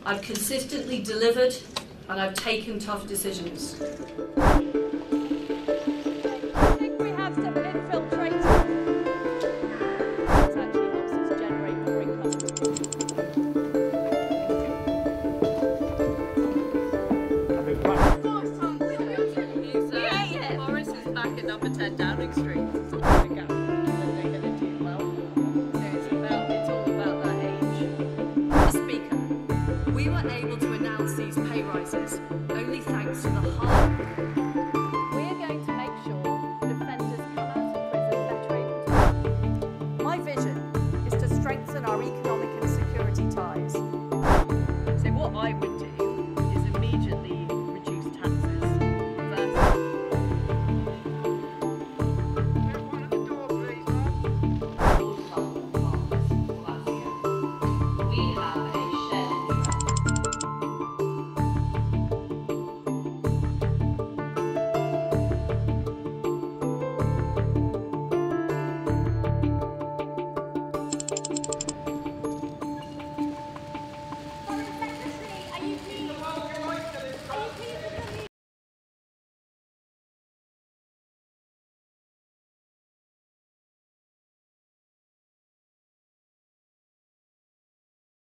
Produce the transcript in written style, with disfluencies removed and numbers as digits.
I've consistently delivered and I've taken tough decisions. I think we have some infiltrators. This actually helps us generate more income. Boris is back at number 10 Downing Street. It's all about that age. Mr. Speaker, we were able to announce these pay rises only thanks to the hard